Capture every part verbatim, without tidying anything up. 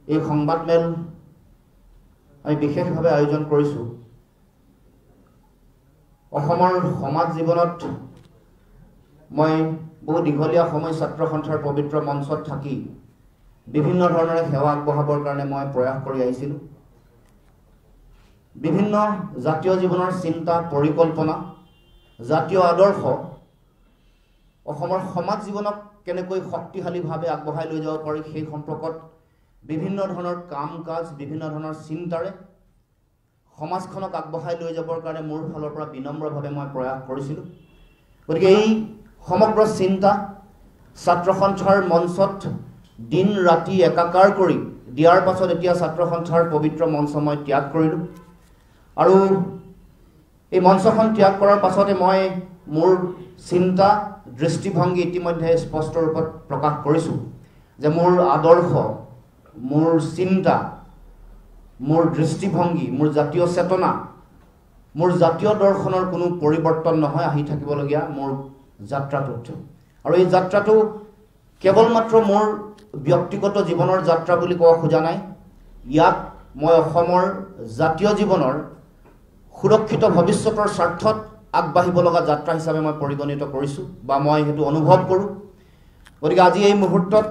এই সংবাদমেল আমি বিশেষভাৱে আয়োজন কৰিছো অসমৰ সমাজ জীৱনত মই বহু দীঘলীয়া সময় ছাত্ৰ সন্থাৰ পবিত্ৰ মঞ্চত থাকি বিভিন্ন ধৰণে সেৱা আগবঢ়াবৰ কাৰণে মই প্ৰয়াস কৰি আহিছিলোঁ বিভিন্ন জাতীয় জীৱনৰ চিন্তা পৰিকল্পনা জাতীয় আদৰ্শ অসমৰ সমাজ জীৱনক কেনেকৈ শক্তিশালীভাৱে আগবঢ়াই লৈ যাব পাৰি সেই সম্পৰ্কত বিভিন্ন ধৰণৰ কাম কাজ বিভিন্ন ধৰণৰ চিন্তাৰে সমাজখনক আগবঢ়াই লৈ যাবৰ কাৰণে মোৰ ফালৰ পৰা বিনম্ৰভাৱে মই প্ৰয়াস কৰিছিলোঁ গতিকে এই সমগ্ৰ চিন্তা ছাত্ৰ সন্থাৰ মঞ্চত দিন ৰাতি একাকাৰ কৰি দিয়াৰ পাছত এতিয়া ছাত্ৰ সন্থাৰ পবিত্ৰ মঞ্চ মই ত্যাগ কৰিলোঁ আৰু এই মঞ্চখন ত্যাগ কৰাৰ পাছতে মই মোৰ চিন্তা দৃষ্টিভংগী ইতিমধ্যে স্পষ্ট ৰূপত প্ৰকাশ কৰিছোঁ যে মোৰ আদৰ্শ মোৰ চিন্তা মোৰ দৃষ্টিভংগী মোৰ জাতীয় চেতনা মোৰ জাতীয় দৰ্শনৰ কোনো পৰিৱৰ্তন নহয় আহি থাকিবলগীয়া মোৰ যাত্ৰাটোত আৰু এই যাত্ৰাটো কেৱল মাত্ৰ মোৰ ব্যক্তিগত জীৱনৰ যাত্ৰা বুলি কোৱা খোজা নাই ইয়াক মই অসমৰ জাতীয় জীৱনৰ সুৰক্ষিত ভৱিষ্যতৰ স্বাৰ্থত আগবাঢ়িব লগা যাত্ৰা হিচাপে মই পৰিগণিত কৰিছোঁ বা মই সেইটো অনুভৱ কৰোঁ গতিকে আজি এই মুহূৰ্তত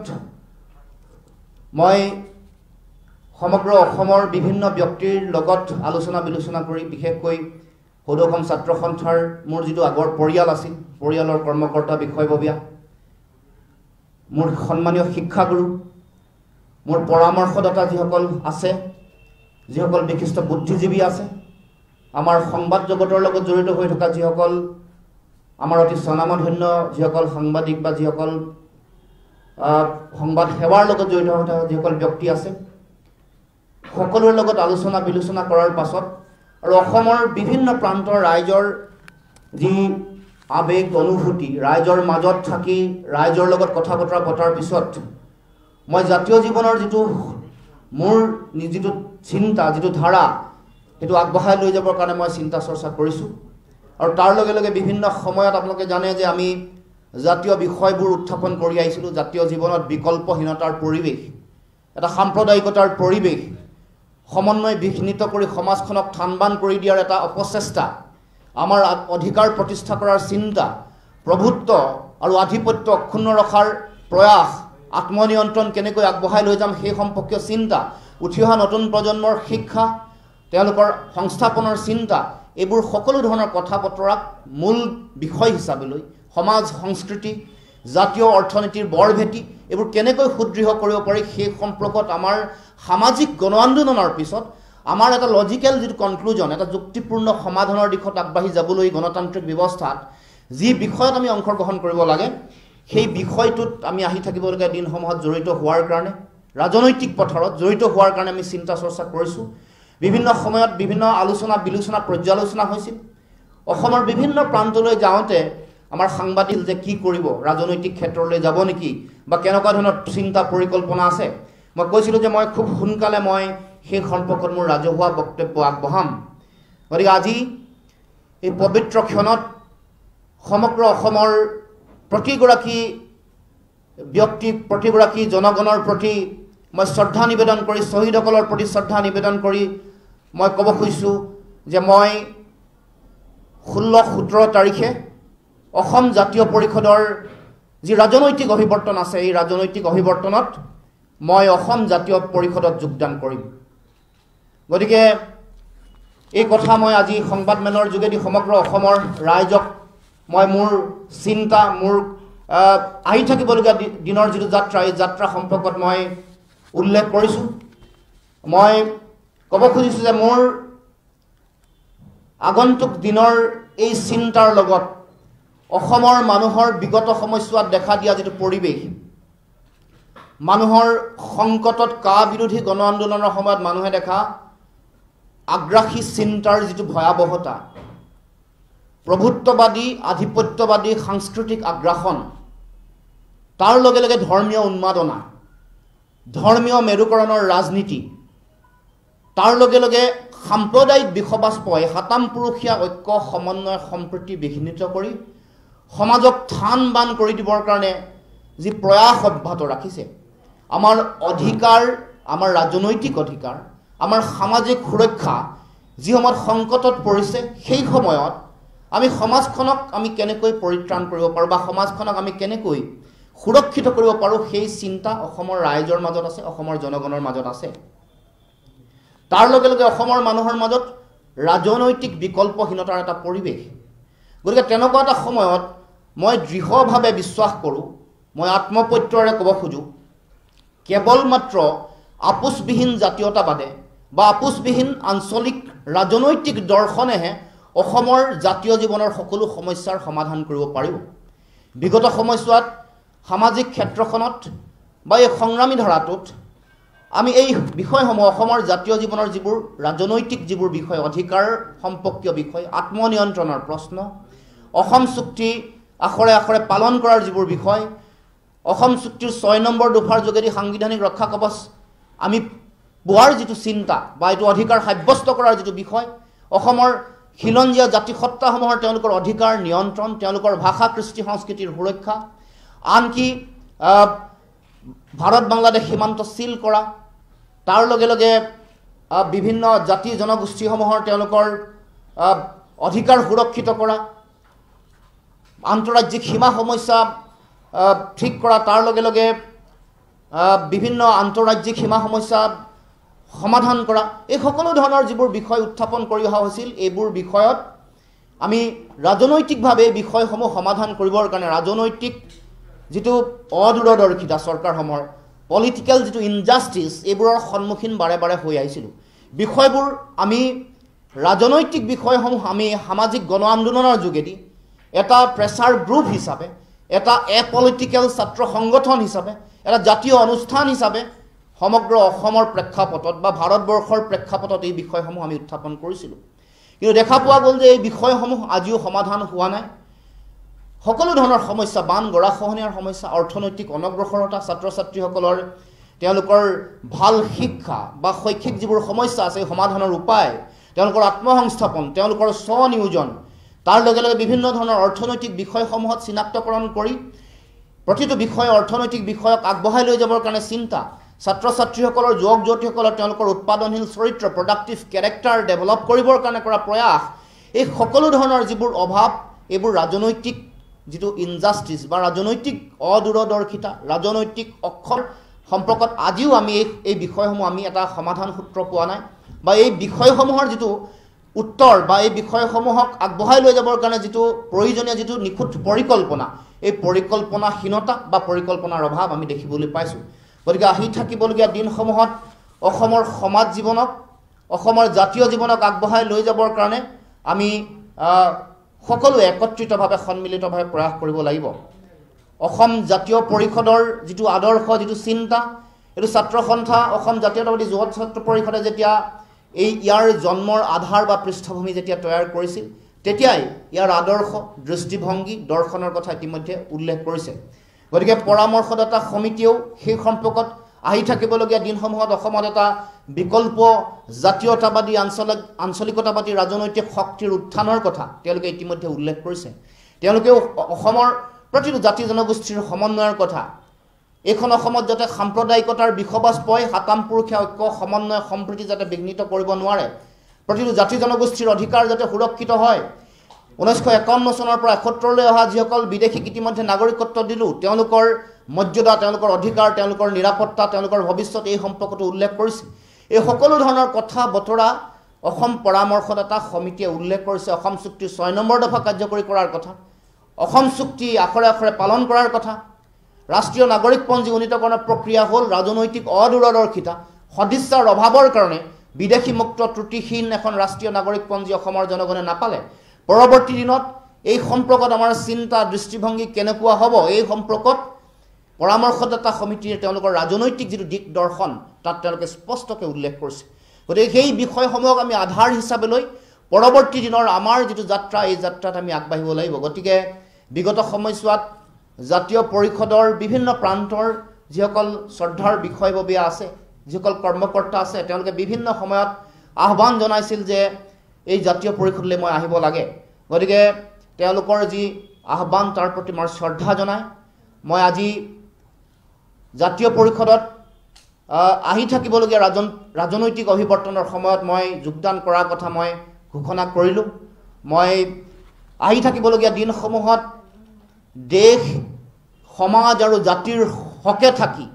মই সমগ্ৰ অসমৰ বিভিন্ন ব্যক্তিৰ লগত আলোচনা বিলোচনা কৰি বিশেষকৈ সদৌ অসম ছাত্ৰ সন্থাৰ মোৰ যিটো আগৰ পৰিয়াল আছিল পৰিয়ালৰ কৰ্মকৰ্তা বিষয়ববীয়া মোৰ সন্মানীয় শিক্ষাগুৰু মোৰ পৰামৰ্শদাতা যিসকল আছে যিসকল বিশিষ্ট বুদ্ধিজীৱী আছে আমাৰ সংবাদ জগতৰ লগত জড়িত হৈ থকা যিসকল আমাৰ অতি স্বনামধন্য যিসকল সাংবাদিক বা যিসকল সংবাদ সেৱাৰ লগত জড়িত হৈ থকা যিসকল ব্যক্তি আছে সকলোৰে লগত আলোচনা বিলোচনা কৰাৰ পাছত আৰু অসমৰ বিভিন্ন প্ৰান্তৰ ৰাইজৰ যি আবেগ অনুভূতি ৰাইজৰ মাজত থাকি ৰাইজৰ লগত কথা বতৰা পতাৰ পিছত মই জাতীয় জীৱনৰ যিটো মোৰ যিটো চিন্তা যিটো ধাৰা সেইটো আগবঢ়াই লৈ যাবৰ কাৰণে মই চিন্তা চৰ্চা কৰিছোঁ আৰু তাৰ লগে লগে বিভিন্ন সময়ত আপোনালোকে জানে যে আমি জাতীয় বিষয়বোৰ উত্থাপন কৰি আহিছিলোঁ জাতীয় জীৱনত বিকল্পহীনতাৰ পৰিৱেশ এটা সাম্প্ৰদায়িকতাৰ পৰিৱেশ সমন্বয় বিঘ্নিত কৰি সমাজখনক থানবান কৰি দিয়াৰ এটা অপচেষ্টা আমাৰ অধিকাৰ প্ৰতিষ্ঠা কৰাৰ চিন্তা প্ৰভুত্ব আৰু আধিপত্য অক্ষুণ্ণ ৰখাৰ প্ৰয়াস আত্মনিয়ন্ত্ৰণ কেনেকৈ আগবঢ়াই লৈ যাম সেই সম্পৰ্কীয় চিন্তা উঠি অহা নতুন প্ৰজন্মৰ শিক্ষা তেওঁলোকৰ সংস্থাপনৰ চিন্তা এইবোৰ সকলো ধৰণৰ কথা বতৰাক মূল বিষয় হিচাপে লৈ সমাজ সংস্কৃতি জাতীয় অৰ্থনীতিৰ বৰভেটি এইবোৰ কেনেকৈ সুদৃঢ় কৰিব পাৰি সেই সম্পৰ্কত আমাৰ সামাজিক গণ আন্দোলনৰ পিছত আমাৰ এটা লজিকেল যিটো কনক্লুজন এটা যুক্তিপূৰ্ণ সমাধানৰ দিশত আগবাঢ়ি যাবলৈ গণতান্ত্ৰিক ব্যৱস্থাত যি বিষয়ত আমি অংশগ্ৰহণ কৰিব লাগে সেই বিষয়টোত আমি আহি থাকিবলগীয়া দিনসমূহত জড়িত হোৱাৰ কাৰণে ৰাজনৈতিক পথাৰত জড়িত হোৱাৰ কাৰণে আমি চিন্তা চৰ্চা কৰিছোঁ বিভিন্ন সময়ত বিভিন্ন আলোচনা বিলোচনা পৰ্যালোচনা হৈছিল অসমৰ বিভিন্ন প্ৰান্তলৈ যাওঁতে আমাৰ সাংবাদিক যে কি কৰিব ৰাজনৈতিক ক্ষেত্ৰলৈ যাব নেকি বা কেনেকুৱা ধৰণৰ চিন্তা পৰিকল্পনা আছে মই কৈছিলোঁ যে মই খুব সোনকালে মই সেই সম্পৰ্কত মোৰ ৰাজহুৱা বক্তব্য আগবঢ়াম গতিকে আজি এই পবিত্ৰ ক্ষণত সমগ্ৰ অসমৰ প্ৰতিগৰাকী ব্যক্তি প্ৰতিগৰাকী জনগণৰ প্ৰতি মই শ্ৰদ্ধা নিবেদন কৰি শ্বহীদসকলৰ প্ৰতি শ্ৰদ্ধা নিবেদন কৰি মই ক'ব খুজিছোঁ যে মই ষোল্ল সোতৰ তাৰিখে অসম জাতীয় পৰিষদৰ যি ৰাজনৈতিক অভিৱৰ্তন আছে এই ৰাজনৈতিক অভিৱৰ্তনত মই অসম জাতীয় পৰিষদত যোগদান কৰিম গতিকে এই কথা মই আজি সংবাদমেলৰ যোগেদি সমগ্ৰ অসমৰ ৰাইজক মই মোৰ চিন্তা মোৰ আহি থাকিবলগীয়া দিনৰ যিটো যাত্ৰা এই যাত্ৰা সম্পৰ্কত মই উল্লেখ কৰিছোঁ মই ক'ব খুজিছোঁ যে মোৰ আগন্তুক দিনৰ এই চিন্তাৰ লগত অসমৰ মানুহৰ বিগত সময়ছোৱাত দেখা দিয়া যিটো পৰিৱেশ মানুহৰ সংকটত কা বিৰোধী গণ আন্দোলনৰ সময়ত মানুহে দেখা আগ্ৰাসী চিন্তাৰ যিটো ভয়াৱহতা প্ৰভুত্ববাদী আধিপত্যবাদী সাংস্কৃতিক আগ্ৰাসন তাৰ লগে লগে ধৰ্মীয় উন্মাদনা ধৰ্মীয় মেৰুকৰণৰ ৰাজনীতি তাৰ লগে লগে সাম্প্ৰদায়িক বিষবাস্পই হাতাম পুৰুষীয়া ঐক্য সমন্বয় সম্প্ৰীতি বিঘ্নিত কৰি সমাজক থান বান কৰি দিবৰ কাৰণে যি প্ৰয়াস অব্যাহত ৰাখিছে আমাৰ অধিকাৰ আমাৰ ৰাজনৈতিক অধিকাৰ, আমাৰ সামাজিক সুৰক্ষা যি সময়ত সংকটত পৰিছে, সেই সময়ত আমি সমাজখনক আমি কেনেকৈ পৰিত্ৰাণ কৰিব পাৰোঁ বা সমাজখনক আমি কেনেকৈ সুৰক্ষিত কৰিব পাৰোঁ, সেই চিন্তা অসমৰ ৰাইজৰ মাজত আছে, অসমৰ জনগণৰ মাজত আছে। তাৰ লগে লগে অসমৰ মানুহৰ মাজত ৰাজনৈতিক বিকল্পহীনতাৰ এটা পৰিৱেশ। গতিকে তেনেকুৱা এটা সময়ত মই দৃঢ়ভাৱে বিশ্বাস কৰোঁ, মই আত্মপত্যৰে ক'ব খোজোঁ, কেৱল মাত্ৰ আপোচবিহীন জাতীয়তাবাদে বা আপোচবিহীন আঞ্চলিক ৰাজনৈতিক দৰ্শনেহে অসমৰ জাতীয় জীৱনৰ সকলো সমস্যাৰ সমাধান কৰিব পাৰিব। বিগত সময়ছোৱাত সামাজিক ক্ষেত্ৰখনত বা এই সংগ্ৰামী ধাৰাটোত আমি এই বিষয়সমূহ অসমৰ জাতীয় জীৱনৰ যিবোৰ ৰাজনৈতিক যিবোৰ বিষয়, অধিকাৰ সম্পৰ্কীয় বিষয়, আত্মনিয়ন্ত্ৰণৰ প্ৰশ্ন, অসম চুক্তি আখৰে আখৰে পালন কৰাৰ যিবোৰ বিষয়, অসম চুক্তিৰ ছয় নম্বৰ দফাৰ যোগেদি সাংবিধানিক ৰক্ষা কৱচ আমি পোৱাৰ যিটো চিন্তা বা এইটো অধিকাৰ সাব্যস্ত কৰাৰ যিটো বিষয়, অসমৰ খিলঞ্জীয়া জাতিসত্তাসমূহৰ তেওঁলোকৰ অধিকাৰ নিয়ন্ত্ৰণ, তেওঁলোকৰ ভাষা কৃষ্টি সংস্কৃতিৰ সুৰক্ষা, আনকি ভাৰত বাংলাদেশ সীমান্ত চিল কৰা, তাৰ লগে লগে বিভিন্ন জাতি জনগোষ্ঠীসমূহৰ তেওঁলোকৰ অধিকাৰ সুৰক্ষিত কৰা, আন্তঃৰাজ্যিক সীমা সমস্যা ঠিক কৰা, তাৰ লগে লগে বিভিন্ন আন্তঃৰাজ্যিক সীমা সমস্যা সমাধান কৰা, এই সকলো ধৰণৰ যিবোৰ বিষয় উত্থাপন কৰি অহা হৈছিল, এইবোৰ বিষয়ত আমি ৰাজনৈতিকভাৱে এই বিষয়সমূহ সমাধান কৰিবৰ কাৰণে ৰাজনৈতিক যিটো অদূৰদৰ্শিতা চৰকাৰসমূহৰ, পলিটিকেল যিটো ইনজাষ্টিছ, এইবোৰৰ সন্মুখীন বাৰে বাৰে হৈ আহিছিলোঁ। বিষয়বোৰ আমি ৰাজনৈতিক বিষয়সমূহ আমি সামাজিক গণ আন্দোলনৰ যোগেদি এটা প্ৰেছাৰ গ্ৰুপ হিচাপে, এটা এ পলিটিকেল ছাত্ৰ সংগঠন হিচাপে, এটা জাতীয় অনুষ্ঠান হিচাপে সমগ্ৰ অসমৰ প্ৰেক্ষাপটত বা ভাৰতবৰ্ষৰ প্ৰেক্ষাপটত এই বিষয়সমূহ আমি উত্থাপন কৰিছিলোঁ। কিন্তু দেখা পোৱা গ'ল যে এই বিষয়সমূহ আজিও সমাধান হোৱা নাই। সকলো ধৰণৰ সমস্যা, বান গৰাখহনীয়াৰ সমস্যা, অৰ্থনৈতিক অনগ্ৰসৰতা, ছাত্ৰ ছাত্ৰীসকলৰ তেওঁলোকৰ ভাল শিক্ষা বা শৈক্ষিক যিবোৰ সমস্যা আছে, এই সমাধানৰ উপায়, তেওঁলোকৰ আত্মসংস্থাপন, তেওঁলোকৰ স্বনিয়োজন, তাৰ লগে লগে বিভিন্ন ধৰণৰ অৰ্থনৈতিক বিষয়সমূহত চিনাক্তকৰণ কৰি প্ৰতিটো বিষয় অৰ্থনৈতিক বিষয়ক আগবঢ়াই লৈ যাবৰ কাৰণে চিন্তা, ছাত্ৰ ছাত্ৰীসকলৰ যুৱক যুৱতীসকলৰ তেওঁলোকৰ উৎপাদনশীল চৰিত্ৰ, প্ৰডাক্টিভ কেৰেক্টাৰ ডেভেলপ কৰিবৰ কাৰণে কৰা প্ৰয়াস, এই সকলো ধৰণৰ যিবোৰ অভাৱ, এইবোৰ ৰাজনৈতিক যিটো ইনজাষ্টিছ বা ৰাজনৈতিক অদূৰদৰ্শিতা, ৰাজনৈতিক অক্ষৰ সম্পৰ্কত আজিও আমি এই এই বিষয়সমূহ আমি এটা সমাধান সূত্ৰ পোৱা নাই বা এই বিষয়সমূহৰ যিটো উত্তৰ বা এই বিষয়সমূহক আগবঢ়াই লৈ যাবৰ কাৰণে যিটো প্ৰয়োজনীয় যিটো নিখুঁত পৰিকল্পনা, এই পৰিকল্পনাহীনতা বা পৰিকল্পনাৰ অভাৱ আমি দেখিবলৈ পাইছোঁ। গতিকে আহি থাকিবলগীয়া দিনসমূহত অসমৰ সমাজ জীৱনক, অসমৰ জাতীয় জীৱনক আগবঢ়াই লৈ যাবৰ কাৰণে আমি সকলোৱে একত্ৰিতভাৱে সন্মিলিতভাৱে প্ৰয়াস কৰিব লাগিব। অসম জাতীয় পৰিষদৰ যিটো আদৰ্শ, যিটো চিন্তা, এইটো ছাত্ৰ সন্থা অসম জাতীয়তাবাদী যুৱ ছাত্ৰ পৰিষদে যেতিয়া এই ইয়াৰ জন্মৰ আধাৰ বা পৃষ্ঠভূমি যেতিয়া তৈয়াৰ কৰিছিল, তেতিয়াই ইয়াৰ আদৰ্শ, দৃষ্টিভংগী, দৰ্শনৰ কথা ইতিমধ্যে উল্লেখ কৰিছে। গতিকে পৰামৰ্শদাতা সমিতিয়েও সেই সম্পৰ্কত আহি থাকিবলগীয়া দিনসমূহত অসমত এটা বিকল্প জাতীয়তাবাদী আঞ্চলিক আঞ্চলিকতাবাদী ৰাজনৈতিক শক্তিৰ উত্থানৰ কথা তেওঁলোকে ইতিমধ্যে উল্লেখ কৰিছে। তেওঁলোকেও অসমৰ প্ৰতিটো জাতি জনগোষ্ঠীৰ সমন্বয়ৰ কথা, এইখন অসমত যাতে সাম্প্ৰদায়িকতাৰ বিষবাস পয়, সাতাম পুৰুষীয়া ঐক্য সমন্বয় সম্প্ৰীতি যাতে বিঘ্নিত কৰিব নোৱাৰে, প্ৰতিটো জাতি জনগোষ্ঠীৰ অধিকাৰ যাতে সুৰক্ষিত হয়। ঊনৈছশ একাৱন্ন চনৰ পৰা এসত্তৰলৈ অহা যিসকল বিদেশীক ইতিমধ্যে নাগৰিকত্ব দিলোঁ, তেওঁলোকৰ মৰ্যাদা, তেওঁলোকৰ অধিকাৰ, তেওঁলোকৰ নিৰাপত্তা, তেওঁলোকৰ ভৱিষ্যত, এই সম্পৰ্কটো উল্লেখ কৰিছে। এই সকলো ধৰণৰ কথা বতৰা অসম পৰামৰ্শদাতা সমিতিয়ে উল্লেখ কৰিছে। অসম চুক্তিৰ ছয় নম্বৰ দফা কাৰ্যকৰী কৰাৰ কথা, অসম চুক্তি আখৰে আখৰে পালন কৰাৰ কথা, ৰাষ্ট্ৰীয় নাগৰিকপঞ্জী উন্নীতকৰণৰ প্ৰক্ৰিয়া হ'ল ৰাজনৈতিক অদূৰদৰ্শিতা, সদিচ্ছাৰ অভাৱৰ কাৰণে বিদেশীমুক্ত ত্ৰুটিহীন এখন ৰাষ্ট্ৰীয় নাগৰিকপঞ্জী অসমৰ জনগণে নাপালে। পৰৱৰ্তী দিনত এই সম্পৰ্কত আমাৰ চিন্তা দৃষ্টিভংগী কেনেকুৱা হ'ব, এই সম্পৰ্কত পৰামৰ্শদাতা সমিতিয়ে তেওঁলোকৰ ৰাজনৈতিক যিটো দিক দৰ্শন তাত তেওঁলোকে স্পষ্টকৈ উল্লেখ কৰিছে। গতিকে সেই বিষয়সমূহক আমি আধাৰ হিচাপে লৈ পৰৱৰ্তী দিনৰ আমাৰ যিটো যাত্ৰা, এই যাত্ৰাত আমি আগবাঢ়িব লাগিব। গতিকে বিগত সময়ছোৱাত জাতীয় পৰিষদৰ বিভিন্ন প্ৰান্তৰ যিসকল শ্ৰদ্ধাৰ বিষয়ববীয়া আছে, যিসকল কৰ্মকৰ্তা আছে, তেওঁলোকে বিভিন্ন সময়ত আহ্বান জনাইছিল যে এই জাতীয় পৰিষদলৈ মই আহিব লাগে। গতিকে তেওঁলোকৰ যি আহ্বান তাৰ প্ৰতি মই শ্ৰদ্ধা জনাই মই আজি জাতীয় পৰিষদত আহি থাকিবলগীয়া ৰাজন ৰাজনৈতিক অভিৱৰ্তনৰ সময়ত মই যোগদান কৰাৰ কথা মই ঘোষণা কৰিলোঁ। মই আহি থাকিবলগীয়া দিনসমূহত দেশ সমাজ আৰু জাতিৰ হকে থাকি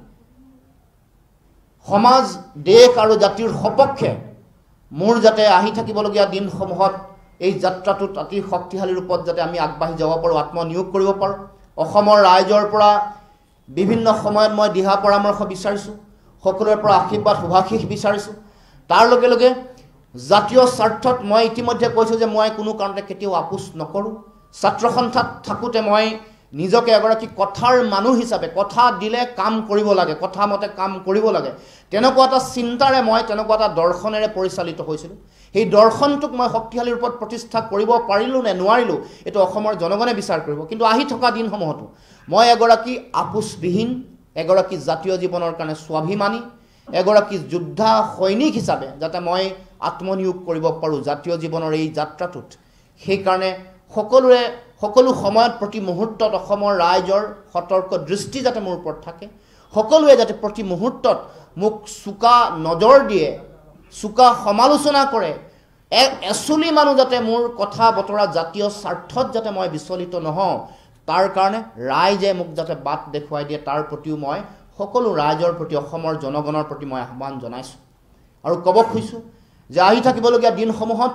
সমাজ দেশ আৰু জাতিৰ সপক্ষে মোৰ যাতে আহি থাকিবলগীয়া দিনসমূহত এই যাত্ৰাটোত অতি শক্তিশালী ৰূপত যাতে আমি আগবাঢ়ি যাব পাৰোঁ, আত্মনিয়োগ কৰিব পাৰোঁ। অসমৰ ৰাইজৰ পৰা বিভিন্ন সময়ত মই দিহা পৰামৰ্শ বিচাৰিছোঁ, সকলোৰে পৰা আশীৰ্বাদ শুভাশীষ বিচাৰিছোঁ। তাৰ লগে লগে জাতীয় স্বাৰ্থত মই ইতিমধ্যে কৈছোঁ যে মই কোনো কাৰণতে কেতিয়াও আপোচ নকৰোঁ। ছাত্ৰ সন্থাত থাকোঁতে মই নিজকে এগৰাকী কথাৰ মানুহ হিচাপে, কথা দিলে কাম কৰিব লাগে, কথা মতে কাম কৰিব লাগে, তেনেকুৱা এটা চিন্তাৰে মই তেনেকুৱা এটা দৰ্শনেৰে পৰিচালিত হৈছিলোঁ। সেই দৰ্শনটোক মই শক্তিশালী ৰূপত প্ৰতিষ্ঠা কৰিব পাৰিলোঁ নে নোৱাৰিলোঁ এইটো অসমৰ জনগণে বিচাৰ কৰিব। কিন্তু আহি থকা দিনসমূহতো মই এগৰাকী আপোচবিহীন, এগৰাকী জাতীয় জীৱনৰ কাৰণে স্বাভিমানী, এগৰাকী যোদ্ধা সৈনিক হিচাপে যাতে মই আত্মনিয়োগ কৰিব পাৰোঁ জাতীয় জীৱনৰ এই যাত্ৰাটোত। সেইকাৰণে সকলোৰে সকলো সময়ত প্ৰতি মুহূৰ্তত অসমৰ ৰাইজৰ সতৰ্ক দৃষ্টি যাতে মোৰ ওপৰত থাকে, সকলোৱে যাতে প্ৰতি মুহূৰ্তত মোক চোকা নজৰ দিয়ে, চোকা সমালোচনা কৰে, এচুলি মানুহ যাতে মোৰ কথা বতৰা জাতীয় স্বাৰ্থত যাতে মই বিচলিত নহওঁ, তাৰ কাৰণে ৰাইজে মোক যাতে বাট দেখুৱাই দিয়ে, তাৰ প্ৰতিও মই সকলো ৰাইজৰ প্ৰতি, অসমৰ জনগণৰ প্ৰতি মই আহ্বান জনাইছোঁ। আৰু ক'ব খুজিছোঁ যে আহি থাকিবলগীয়া দিনসমূহত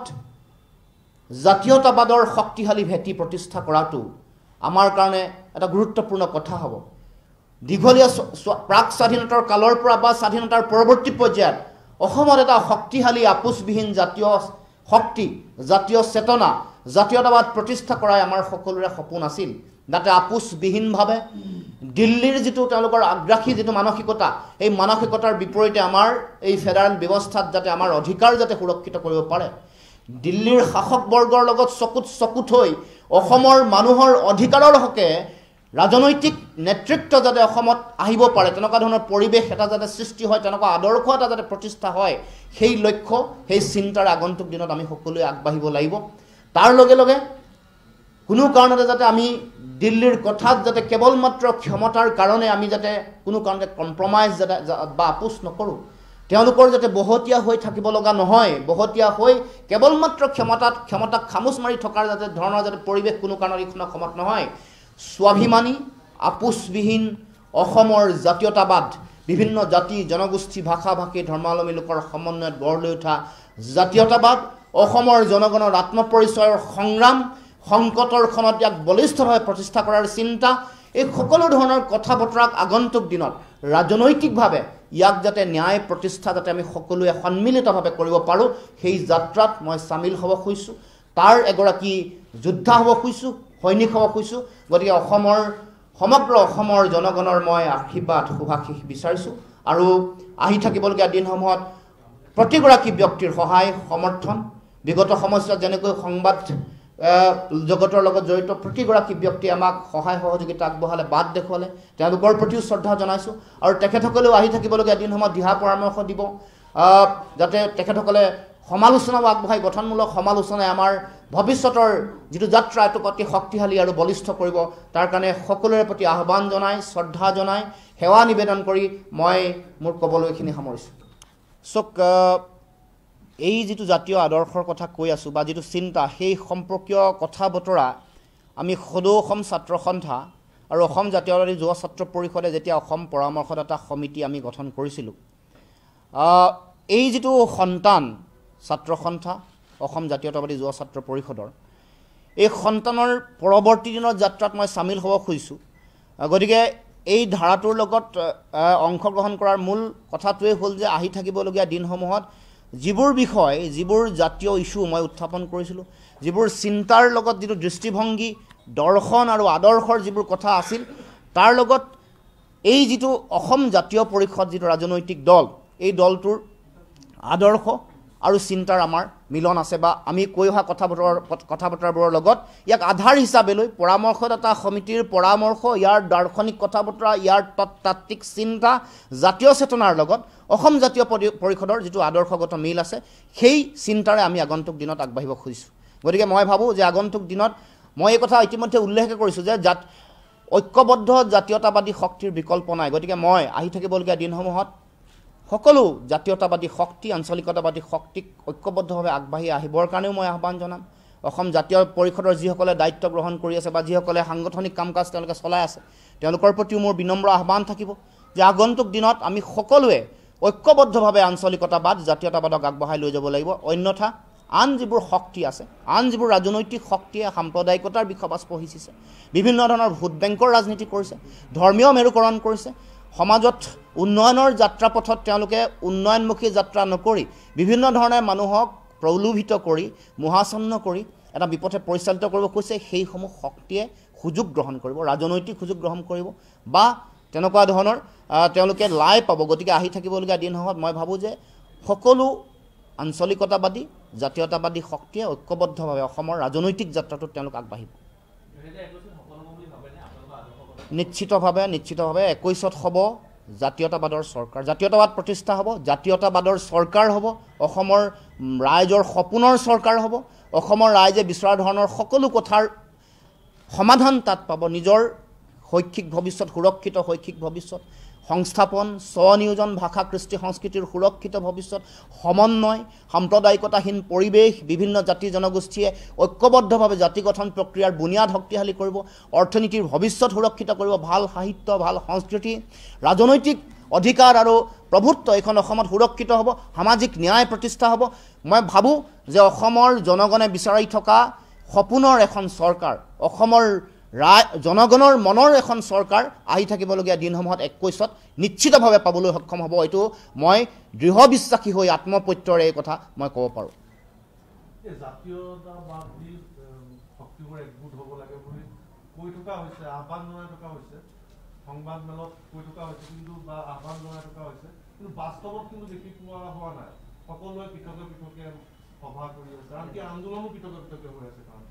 জাতীয়তাবাদৰ শক্তিশালী ভেটি প্ৰতিষ্ঠা কৰাটো আমাৰ কাৰণে এটা গুৰুত্বপূৰ্ণ কথা হ'ব। দীঘলীয়া প্ৰাক স্বাধীনতাৰ কালৰ পৰা বা স্বাধীনতাৰ পৰৱৰ্তী পৰ্যায়ত অসমত এটা শক্তিশালী আপোচবিহীন জাতীয় শক্তি, জাতীয় চেতনা, জাতীয়তাবাদ প্ৰতিষ্ঠা কৰাই আমাৰ সকলোৰে সপোন আছিল। যাতে আপোচবিহীনভাৱে দিল্লীৰ যিটো তেওঁলোকৰ আগ্ৰাসী যিটো মানসিকতা, এই মানসিকতাৰ বিপৰীতে আমাৰ এই ফেডাৰেল ব্যৱস্থাত যাতে আমাৰ অধিকাৰ যাতে সুৰক্ষিত কৰিব পাৰে, দিল্লীৰ শাসকবৰ্গৰ লগত চকুত চকুত হৈ অসমৰ মানুহৰ অধিকাৰৰ হকে ৰাজনৈতিক নেতৃত্ব যাতে অসমত আহিব পাৰে, তেনেকুৱা ধৰণৰ পৰিৱেশ এটা যাতে সৃষ্টি হয়, তেনেকুৱা আদৰ্শ এটা যাতে প্ৰতিষ্ঠা হয়, সেই লক্ষ্য, সেই চিন্তাৰ আগন্তুক দিনত আমি সকলোৱে আগবাঢ়িব লাগিব। তাৰ লগে লগে কোনো কাৰণতে যাতে আমি দিল্লীৰ কথাত যাতে কেৱল মাত্ৰ ক্ষমতাৰ কাৰণে আমি যাতে কোনো কাৰণতে কম্প্ৰমাইজ যাতে বা আপোচ নকৰোঁ, তেওঁলোকৰ যাতে বহতীয়া হৈ থাকিব লগা নহয়, বহতীয়া হৈ কেৱল মাত্ৰ ক্ষমতাত ক্ষমতাক খামোচ মাৰি থকাৰ যাতে ধৰণৰ যাতে পৰিৱেশ কোনো কাৰণত এইখন অসমত নহয়। স্বাভিমানী, আপোচবিহীন অসমৰ জাতীয়তাবাদ, বিভিন্ন জাতি জনগোষ্ঠী, ভাষা ভাষী, ধৰ্মাৱলম্বী লোকৰ সমন্বয়ত গঢ় লৈ উঠা জাতীয়তাবাদ, অসমৰ জনগণৰ আত্মপৰিচয়ৰ সংগ্ৰাম, সংকটৰ ক্ষণত ইয়াক বলিষ্ঠভাৱে প্ৰতিষ্ঠা কৰাৰ চিন্তা, এই সকলো ধৰণৰ কথা বতৰাক আগন্তুক দিনত ৰাজনৈতিকভাৱে ইয়াক যাতে ন্যায় প্ৰতিষ্ঠা যাতে আমি সকলোৱে সন্মিলিতভাৱে কৰিব পাৰোঁ, সেই যাত্ৰাত মই চামিল হ'ব খুজিছোঁ, তাৰ এগৰাকী যোদ্ধা হ'ব খুজিছোঁ, সৈনিক হ'ব খুজিছোঁ। গতিকে অসমৰ সমগ্ৰ অসমৰ জনগণৰ মই আশীৰ্বাদ শুভাশীষ বিচাৰিছোঁ। আৰু আহি থাকিবলগীয়া দিনসমূহত প্ৰতিগৰাকী ব্যক্তিৰ সহায় সমৰ্থন, বিগত সময়ছোৱাত যেনেকৈ সংবাদ জগতৰ লগত জড়িত প্ৰতিগৰাকী ব্যক্তিয়ে আমাক সহায় সহযোগিতা আগবঢ়ালে, বাট দেখুৱালে, তেওঁলোকৰ প্ৰতিও শ্ৰদ্ধা জনাইছোঁ। আৰু তেখেতসকলেও আহি থাকিবলগীয়া দিনসমূহত দিহা পৰামৰ্শ দিব, যাতে তেখেতসকলে সমালোচনাও আগবঢ়াই, গঠনমূলক সমালোচনাই আমাৰ ভৱিষ্যতৰ যিটো যাত্ৰা এইটো অতি শক্তিশালী আৰু বলিষ্ঠ কৰিব। তাৰ কাৰণে সকলোৰে প্ৰতি আহ্বান জনাই, শ্ৰদ্ধা জনাই, সেৱা নিবেদন কৰি মই মোৰ ক'বলৈ এইখিনি সামৰিছোঁ। চক এই যিটো জাতীয় আদৰ্শৰ কথা কৈ আছোঁ বা যিটো চিন্তা, সেই সম্পৰ্কীয় কথা বতৰা আমি সদৌ অসম ছাত্ৰ সন্থা আৰু অসম জাতীয়তাবাদী যুৱ ছাত্ৰ পৰিষদে যেতিয়া অসম পৰামৰ্শদাতা সমিতি আমি গঠন কৰিছিলোঁ, এই যিটো সন্তান ছাত্ৰ সন্থা অসম জাতীয়তাবাদী যুৱ ছাত্ৰ পৰিষদৰ, এই সন্তানৰ পৰৱৰ্তী দিনৰ যাত্ৰাত মই চামিল হ'ব খুজিছোঁ। গতিকে এই ধাৰাটোৰ লগত অংশগ্ৰহণ কৰাৰ মূল কথাটোৱে হ'ল যে আহি থাকিবলগীয়া দিনসমূহত যিবোৰ বিষয়, যিবোৰ জাতীয় ইছ্যু মই উত্থাপন কৰিছিলোঁ, যিবোৰ চিন্তাৰ লগত যিটো দৃষ্টিভংগী, দৰ্শন আৰু আদৰ্শৰ যিবোৰ কথা আছিল, তাৰ লগত এই যিটো অসম জাতীয় পৰিষদ যিটো ৰাজনৈতিক দল, এই দলটোৰ আদৰ্শ আৰু চিন্তাৰ আমাৰ মিলন আছে, বা আমি কৈ অহা কথা বতৰাৰ কথা বতৰাবোৰৰ লগত ইয়াক আধাৰ হিচাপে লৈ পৰামৰ্শদাতা সমিতিৰ পৰামৰ্শ, ইয়াৰ দাৰ্শনিক কথা বতৰা, ইয়াৰ তত্ত্বাত্ত্বিক চিন্তা, জাতীয় চেতনাৰ লগত অসম জাতীয় পৰিষদৰ যিটো আদৰ্শগত মিল আছে, সেই চিন্তাৰে আমি আগন্তুক দিনত আগবাঢ়িব খুজিছোঁ। গতিকে মই ভাবোঁ যে আগন্তুক দিনত মই এই কথা ইতিমধ্যে উল্লেখ কৰিছোঁ যে জাত ঐক্যবদ্ধ জাতীয়তাবাদী শক্তিৰ বিকল্প নাই। গতিকে মই আহি থাকিবলগীয়া দিনসমূহত সকলো জাতীয়তাবাদী শক্তি আঞ্চলিকতাবাদী শক্তিক ঐক্যবদ্ধভাৱে আগবাঢ়ি আহিবৰ কাৰণেও মই আহ্বান জনাম অসম জাতীয় পৰিষদৰ যিসকলে দায়িত্ব গ্ৰহণ কৰি আছে বা যিসকলে সাংগঠনিক কাম কাজ তেওঁলোকে চলাই আছে তেওঁলোকৰ প্ৰতিও মোৰ বিনম্ৰ আহ্বান থাকিব যে আগন্তুক দিনত আমি সকলোৱে ঐক্যবদ্ধভাৱে আঞ্চলিকতাবাদ জাতীয়তাবাদক আগবঢ়াই লৈ যাব লাগিব অন্যথা আন যিবোৰ শক্তি আছে আন যিবোৰ ৰাজনৈতিক শক্তিয়ে সাম্প্ৰদায়িকতাৰ বিষবাস্প সিঁচিছে বিভিন্ন ধৰণৰ ভোট বেংকৰ ৰাজনীতি কৰিছে ধৰ্মীয় মেৰুকৰণ কৰিছে সমাজত উন্নয়নৰ যাত্ৰাপথত তেওঁলোকে উন্নয়নমুখী যাত্ৰা নকৰি বিভিন্ন ধৰণে মানুহক প্ৰলোভিত কৰি মোহাচন্ন কৰি এটা বিপথে পৰিচালিত কৰিব কৈছে সেইসমূহ শক্তিয়ে সুযোগ গ্ৰহণ কৰিব ৰাজনৈতিক সুযোগ গ্ৰহণ কৰিব বা তেনেকুৱা ধৰণৰ তেওঁলোকে লাই পাব গতিকে আহি থাকিবলগীয়া দিনসমূহত মই ভাবোঁ যে সকলো আঞ্চলিকতাবাদী জাতীয়তাবাদী শক্তিয়ে ঐক্যবদ্ধভাৱে অসমৰ ৰাজনৈতিক যাত্ৰাটোত তেওঁলোক আগবাঢ়িব নিশ্চিতভাৱে নিশ্চিতভাৱে একৈছত হ'ব জাতীয়তাবাদৰ চৰকাৰ জাতীয়তাবাদ প্ৰতিষ্ঠা হ'ব জাতীয়তাবাদৰ চৰকাৰ হ'ব অসমৰ ৰাইজৰ সপোনৰ চৰকাৰ হ'ব অসমৰ ৰাইজে বিচৰা ধৰণৰ সকলো কথাৰ সমাধান তাত পাব নিজৰ শৈক্ষিক ভৱিষ্যত সুৰক্ষিত শৈক্ষিক ভৱিষ্যত সংস্থাপন স্বনিয়োজন ভাষা কৃষ্টি সংস্কৃতিৰ সুৰক্ষিত ভৱিষ্যত সমন্বয় সাম্প্ৰদায়িকতাহীন পৰিৱেশ বিভিন্ন জাতি জনগোষ্ঠীয়ে ঐক্যবদ্ধভাৱে জাতি গঠন প্ৰক্ৰিয়াৰ বুনিয়াদ শক্তিশালী কৰিব অৰ্থনীতিৰ ভৱিষ্যত সুৰক্ষিত কৰিব ভাল সাহিত্য ভাল সংস্কৃতি ৰাজনৈতিক অধিকাৰ আৰু প্ৰভুত্ব এইখন অসমত সুৰক্ষিত হ'ব সামাজিক ন্যায় প্ৰতিষ্ঠা হ'ব মই ভাবোঁ যে অসমৰ জনগণে বিচাৰি থকা সপোনৰ এখন চৰকাৰ অসমৰ ৰায় জনগণৰ মনৰ এখন চৰকাৰ আহি থাকিবলগীয়া দিনসমূহত একৈছত নিশ্চিতভাৱে পাবলৈ সক্ষম হ'ব এইটো মই দৃঢ় বিশ্বাসী হৈ আত্মপ্ৰত্যয়েৰে এই কথা মই ক'ব পাৰোঁ জাতীয়তাবাদী শক্তিবোৰ একগোট হ'ব লাগে বুলি কৈ থকা হৈছে আহ্বান জনাই থকা হৈছে সংবাদ মেলত কৈ থকা হৈছে কিন্তু বা আহ্বান জনাই থকা হৈছে কিন্তু বাস্তৱত কিন্তু দেখি পোৱা হোৱা নাই সকলোৱে পৃথকে পৃথকে সভা কৰি আছে আনকি আন্দোলনো পৃথকে পৃথকে হৈ আছে কাৰণ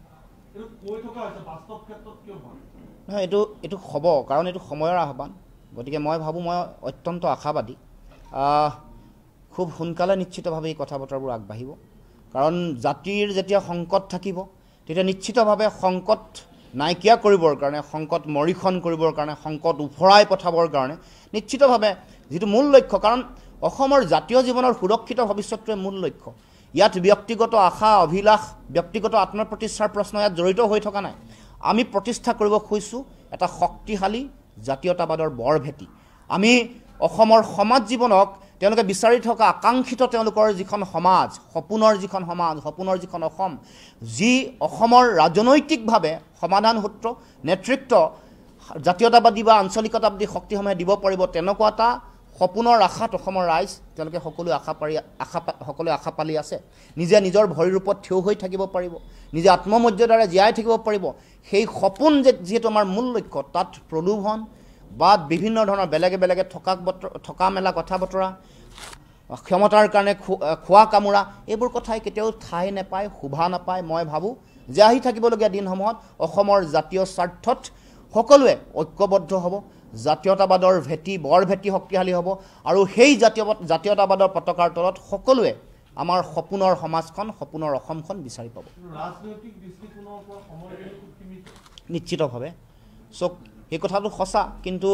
নহয় এইটো এইটো হ'ব কাৰণ এইটো সময়ৰ আহ্বান গতিকে মই ভাবোঁ মই অত্যন্ত আশাবাদী খুব সোনকালে নিশ্চিতভাৱে এই কথা বতৰাবোৰ আগবাঢ়িব কাৰণ জাতিৰ যেতিয়া সংকট থাকিব তেতিয়া নিশ্চিতভাৱে সংকট নাইকিয়া কৰিবৰ কাৰণে সংকট মৰিখন কৰিবৰ কাৰণে সংকট উফৰাই পঠাবৰ কাৰণে নিশ্চিতভাৱে যিটো মূল লক্ষ্য কাৰণ অসমৰ জাতীয় জীৱনৰ সুৰক্ষিত ভৱিষ্যতটোৱে মূল লক্ষ্য ইয়াত ব্যক্তিগত আশা অভিলাষ ব্যক্তিগত আত্মপ্ৰতিষ্ঠাৰ প্ৰশ্ন ইয়াত জড়িত হৈ থকা নাই আমি প্ৰতিষ্ঠা কৰিব খুজিছোঁ এটা শক্তিশালী জাতীয়তাবাদৰ বৰ ভেটি আমি অসমৰ সমাজ জীৱনক তেওঁলোকে বিচাৰি থকা আকাংক্ষিত তেওঁলোকৰ যিখন সমাজ সপোনৰ যিখন সমাজ সপোনৰ যিখন অসম যি অসমৰ ৰাজনৈতিকভাৱে সমাধান সূত্ৰ নেতৃত্ব জাতীয়তাবাদী বা আঞ্চলিকতাবাদী শক্তিসমূহে দিব পাৰিব তেনেকুৱা এটা সপোনৰ আশাত অসমৰ ৰাইজ তেওঁলোকে সকলোৱে আশা পাৰি আশা সকলোৱে আশা পালি আছে নিজে নিজৰ ভৰিৰ ওপৰত থিয় হৈ থাকিব পাৰিব নিজে আত্মমৰ্যাদাৰে জীয়াই থাকিব পাৰিব সেই সপোন যে যিহেতু আমাৰ মূল লক্ষ্য তাত প্ৰলোভন বা বিভিন্ন ধৰণৰ বেলেগে বেলেগে থকা থকা মেলা কথা বতৰা ক্ষমতাৰ কাৰণে খোৱা কামোৰা এইবোৰ কথাই কেতিয়াও ঠাই নাপায় শোভা নাপায় মই ভাবোঁ যে আহি থাকিবলগীয়া দিনসমূহত অসমৰ জাতীয় স্বাৰ্থত সকলোৱে ঐক্যবদ্ধ হ'ব জাতীয়তাবাদৰ ভেটি বৰ ভেটি শক্তিশালী হ'ব আৰু সেই জাতীয় জাতীয়তাবাদৰ পতাকাৰ তলত সকলোৱে আমাৰ সপোনৰ সমাজখন সপোনৰ অসমখন বিচাৰি পাব ৰাজনৈতিক দৃষ্টিকোণৰ পৰা সময় নিশ্চিতভাৱে চ' এই কথাটো সঁচা কিন্তু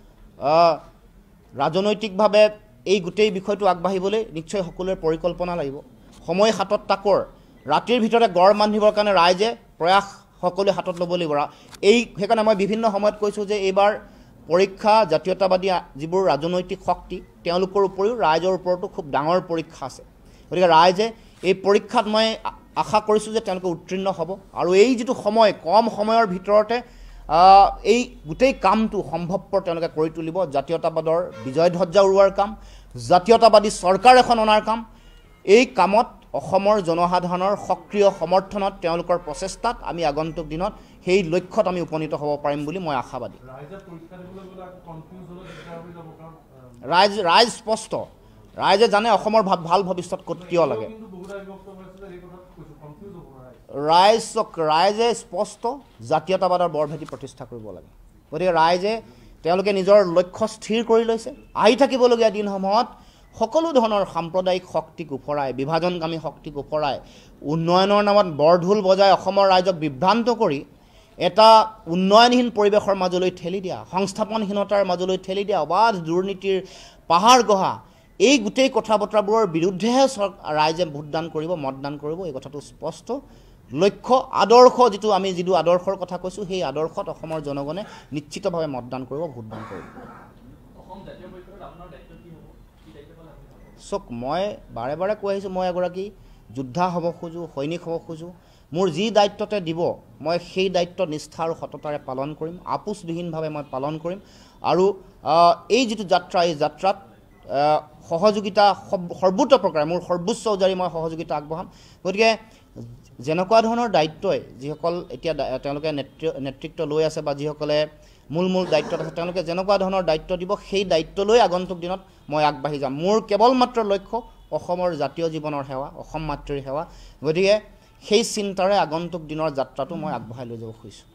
ৰাজনৈতিকভাৱে এই গোটেই বিষয়টো আগবাঢ়িবলৈ নিশ্চয় সকলোৰে পৰিকল্পনা লাগিব সময় হাতত তাকৰ ৰাতিৰ ভিতৰতে গড় বান্ধিবৰ কাৰণে ৰাইজে প্ৰয়াস সকলোৱে হাতত ল'ব লাগিব এই সেইকাৰণে মই বিভিন্ন সময়ত কৈছোঁ যে এইবাৰ পৰীক্ষা জাতীয়তাবাদী যিবোৰ ৰাজনৈতিক শক্তি তেওঁলোকৰ উপৰিও ৰাইজৰ ওপৰতো খুব ডাঙৰ পৰীক্ষা আছে গতিকে ৰাইজে এই পৰীক্ষাত মই আশা কৰিছোঁ যে তেওঁলোকে উত্তীৰ্ণ হ'ব আৰু এই যিটো সময় কম সময়ৰ ভিতৰতে এই গোটেই কামটো সম্ভৱপৰ তেওঁলোকে কৰি তুলিব জাতীয়তাবাদৰ বিজয় ধ্বজা উৰুৱাৰ কাম জাতীয়তাবাদী চৰকাৰ এখন অনাৰ কাম এই কামত অসমৰ জনসাধাৰণৰ সক্ৰিয় সমৰ্থনত তেওঁলোকৰ প্ৰচেষ্টাত আমি আগন্তুক দিনত সেই লক্ষ্যত আমি উপনীত হ'ব পাৰিম বুলি মই আশাবাদী ৰাইজ ৰাইজ স্পষ্ট ৰাইজে জানে অসমৰ ভাল ভৱিষ্যত ক'ত কিয় লাগে ৰাইজ ৰাইজে স্পষ্ট জাতীয়তাবাদৰ বৰ ভেটি প্ৰতিষ্ঠা কৰিব লাগে গতিকে ৰাইজে তেওঁলোকে নিজৰ লক্ষ্য স্থিৰ কৰি লৈছে আহি থাকিবলগীয়া দিনসমূহত সকলো ধৰণৰ সাম্প্ৰদায়িক শক্তিক উফৰাই বিভাজনকামী শক্তিক উফৰাই উন্নয়নৰ নামত বৰঢোল বজাই অসমৰ ৰাইজক বিভ্ৰান্ত কৰি এটা উন্নয়নহীন পৰিৱেশৰ মাজলৈ ঠেলি দিয়া সংস্থাপনহীনতাৰ মাজলৈ ঠেলি দিয়া অবাধ দুৰ্নীতিৰ পাহাৰ গঢ়া এই গোটেই কথা বতৰাবোৰৰ বিৰুদ্ধেহে ৰাইজে ভোটদান কৰিব, মতদান কৰিব, এই কথাটো স্পষ্ট। লক্ষ্য আদৰ্শ যিটো আমি যিটো আদৰ্শৰ কথা কৈছোঁ, সেই আদৰ্শত অসমৰ জনগণে নিশ্চিতভাৱে মতদান কৰিব, ভোটদান কৰিব। চক মই বাৰে বাৰে কৈ আহিছোঁ, মই এগৰাকী যোদ্ধা হ'ব খোজোঁ, সৈনিক হ'ব খোজোঁ। মোৰ যি দায়িত্বতে দিব মই সেই দায়িত্ব নিষ্ঠা আৰু সততাৰে পালন কৰিম, আপোচবিহীনভাৱে মই পালন কৰিম। আৰু এই যিটো যাত্ৰা, এই যাত্ৰাত সহযোগিতা সৰ্বোচ্চ প্ৰকাৰে মোৰ সৰ্বোচ্চ উজাৰি মই সহযোগিতা আগবঢ়াম। গতিকে যেনেকুৱা ধৰণৰ দায়িত্বই যিসকল এতিয়া তেওঁলোকে নেতৃত্ব লৈ আছে বা যিসকলে মূল মূল দায়িত্বত আছে, তেওঁলোকে যেনেকুৱা ধৰণৰ দায়িত্ব দিব সেই দায়িত্ব লৈ আগন্তুক দিনত মই আগবাঢ়ি যাম। মোৰ কেৱল মাত্ৰ লক্ষ্য অসমৰ জাতীয় জীৱনৰ সেৱা, অসম মাতৃৰ সেৱা। গতিকে সেই চিন্তাৰে আগন্তুক দিনৰ যাত্ৰাটো মই আগবঢ়াই লৈ যাব খুজিছোঁ।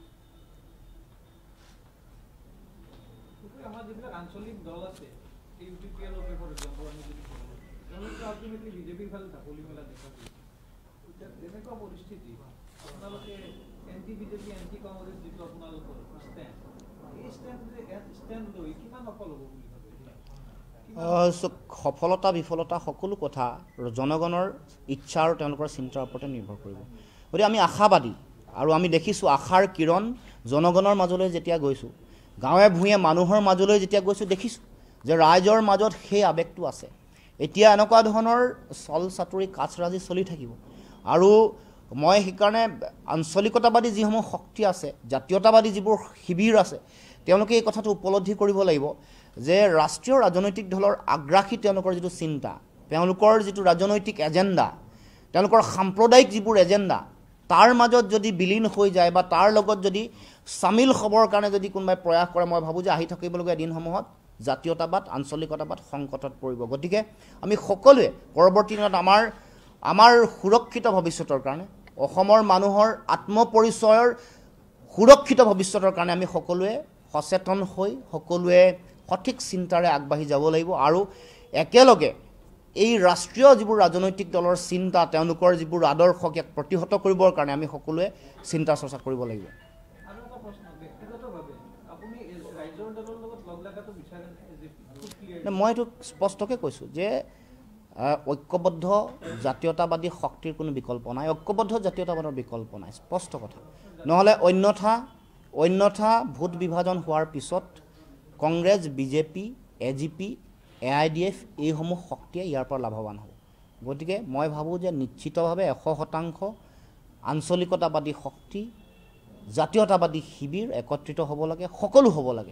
সফলতা বিফলতা সকলো কথা জনগণৰ ইচ্ছা আৰু তেওঁলোকৰ চিন্তাৰ ওপৰতে নিৰ্ভৰ কৰিব। গতিকে আমি আশাবাদী আৰু আমি দেখিছোঁ আশাৰ কিৰণ জনগণৰ মাজলৈ যেতিয়া গৈছোঁ, গাঁৱে ভূঞে মানুহৰ মাজলৈ যেতিয়া গৈছোঁ, দেখিছোঁ যে ৰাইজৰ মাজত সেই আৱেগটো আছে। এতিয়া এনেকুৱা ধৰণৰ চল চাতুৰি কাচৰাজি চলি থাকিব। আৰু মই সেইকাৰণে আঞ্চলিকতাবাদী যিসমূহ শক্তি আছে, জাতীয়তাবাদী যিবোৰ শিবিৰ আছে, তেওঁলোকে এই কথাটো উপলব্ধি কৰিব লাগিব যে ৰাষ্ট্ৰীয় ৰাজনৈতিক দলৰ আগ্ৰাসী তেওঁলোকৰ যিটো চিন্তা, তেওঁলোকৰ যিটো ৰাজনৈতিক এজেণ্ডা, তেওঁলোকৰ সাম্প্ৰদায়িক যিবোৰ এজেণ্ডা, তাৰ মাজত যদি বিলীন হৈ যায় বা তাৰ লগত যদি চামিল হ'বৰ কাৰণে যদি কোনোবাই প্ৰয়াস কৰে, মই ভাবোঁ যে আহি থাকিবলগীয়া দিনসমূহত জাতীয়তাবাদ, আঞ্চলিকতাবাদ সংকটত পৰিব। গতিকে আমি সকলোৱে পৰৱৰ্তী দিনত আমাৰ আমাৰ সুৰক্ষিত ভৱিষ্যতৰ কাৰণে, অসমৰ মানুহৰ আত্মপৰিচয়ৰ সুৰক্ষিত ভৱিষ্যতৰ কাৰণে আমি সকলোৱে সচেতন হৈ সকলোৱে সঠিক চিন্তাৰে আগবাঢ়ি যাব লাগিব। আৰু একেলগে এই ৰাষ্ট্ৰীয় যিবোৰ ৰাজনৈতিক দলৰ চিন্তা, তেওঁলোকৰ যিবোৰ আদৰ্শক ইয়াক প্ৰতিহত কৰিবৰ কাৰণে আমি সকলোৱে চিন্তা চৰ্চা কৰিব লাগিব। মই এইটো স্পষ্টকৈ কৈছোঁ যে ঐক্যবদ্ধ জাতীয়তাবাদী শক্তিৰ কোনো বিকল্প নাই, ঐক্যবদ্ধ জাতীয়তাবাদৰ বিকল্প নাই, স্পষ্ট কথা। নহ'লে অন্যথা অন্যথা ভোট বিভাজন হোৱাৰ পিছত Congress, BJP, A G P, A I D F এইসমূহ শক্তিয়ে ইয়াৰ পৰা লাভৱান হ'ব। গতিকে মই ভাবোঁ যে নিশ্চিতভাৱে এশ শতাংশ আঞ্চলিকতাবাদী শক্তি, জাতীয়তাবাদী শিবিৰ একত্ৰিত হ'ব লাগে, সকলো হ'ব লাগে।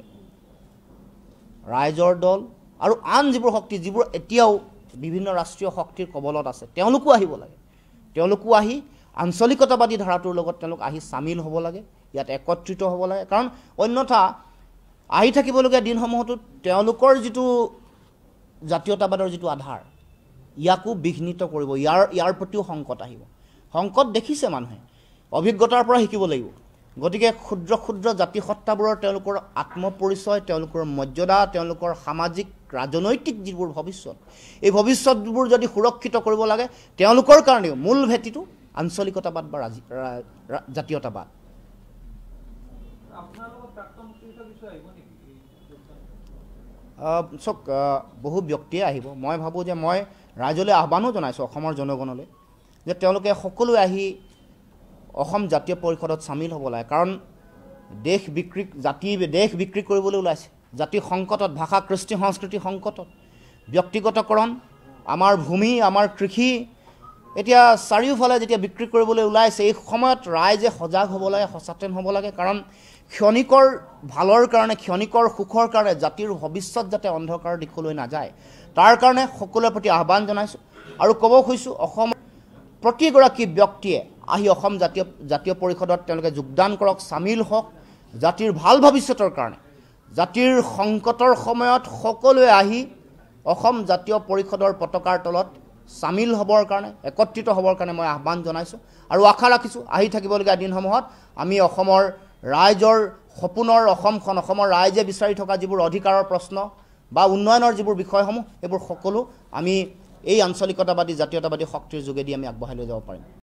ৰাইজৰ দল আৰু আন যিবোৰ শক্তি, যিবোৰ এতিয়াও বিভিন্ন ৰাষ্ট্ৰীয় শক্তিৰ কবলত আছে, তেওঁলোকো আহিব লাগে। তেওঁলোকো আহি আঞ্চলিকতাবাদী ধাৰাটোৰ লগত তেওঁলোক আহি চামিল হ'ব লাগে, ইয়াত একত্ৰিত হ'ব লাগে। কাৰণ অন্যথা আহি থাকিবলগীয়া দিনসমূহতো তেওঁলোকৰ যিটো জাতীয়তাবাদৰ যিটো আধাৰ, ইয়াকো বিঘ্নিত কৰিব, ইয়াৰ ইয়াৰ প্ৰতিও সংকট আহিব। সংকট দেখিছে মানুহে, অভিজ্ঞতাৰ পৰা শিকিব লাগিব। গতিকে ক্ষুদ্ৰ ক্ষুদ্ৰ জাতিসত্তাবোৰৰ তেওঁলোকৰ আত্মপৰিচয়, তেওঁলোকৰ মৰ্যাদা, তেওঁলোকৰ সামাজিক ৰাজনৈতিক যিবোৰ ভৱিষ্যত, এই ভৱিষ্যতবোৰ যদি সুৰক্ষিত কৰিব লাগে, তেওঁলোকৰ কাৰণেও মূল ভেটিটো আঞ্চলিকতাবাদ বা জাতীয়তাবাদ। চক বহু ব্যক্তিয়ে আহিব। মই ভাবোঁ যে মই ৰাইজলৈ আহ্বানো জনাইছোঁ, অসমৰ জনগণলৈ, যে তেওঁলোকে সকলোৱে আহি অসম জাতীয় পৰিষদত চামিল হ'ব লাগে। কাৰণ দেশ বিক্ৰী জাতি দেশ বিক্ৰী কৰিবলৈ ওলাইছে, জাতি সংকটত, ভাষা কৃষ্টি সংস্কৃতি সংকটত, ব্যক্তিগতকৰণ, আমাৰ ভূমি, আমাৰ কৃষি এতিয়া চাৰিওফালে যেতিয়া বিক্ৰী কৰিবলৈ ওলাইছে, এই সময়ত ৰাইজে সজাগ হ'ব লাগে, সচেতন হ'ব লাগে। কাৰণ ক্ষণিকৰ ভালৰ কাৰণে, ক্ষণিকৰ সুখৰ কাৰণে জাতিৰ ভৱিষ্যত যাতে অন্ধকাৰৰ দিশলৈ নাযায়, তাৰ কাৰণে সকলোৰে প্ৰতি আহ্বান জনাইছোঁ। আৰু ক'ব খুজিছোঁ, অসমৰ প্ৰতিগৰাকী ব্যক্তিয়ে আহি অসম জাতীয় জাতীয় পৰিষদত তেওঁলোকে যোগদান কৰক, চামিল হওক, জাতিৰ ভাল ভৱিষ্যতৰ কাৰণে। জাতিৰ সংকটৰ সময়ত সকলোৱে আহি অসম জাতীয় পৰিষদৰ পতাকাৰ তলত চামিল হ'বৰ কাৰণে, একত্ৰিত হ'বৰ কাৰণে মই আহ্বান জনাইছোঁ। আৰু আশা ৰাখিছোঁ আহি থাকিবলগীয়া দিনসমূহত আমি অসমৰ ৰাইজৰ সপোনৰ অসমখন, অসমৰ ৰাইজে বিচাৰি থকা যিবোৰ অধিকাৰৰ প্ৰশ্ন বা উন্নয়নৰ যিবোৰ বিষয়সমূহ, এইবোৰ সকলো আমি এই আঞ্চলিকতাবাদী জাতীয়তাবাদী শক্তিৰ যোগেদি আমি আগবঢ়াই লৈ যাব পাৰিম।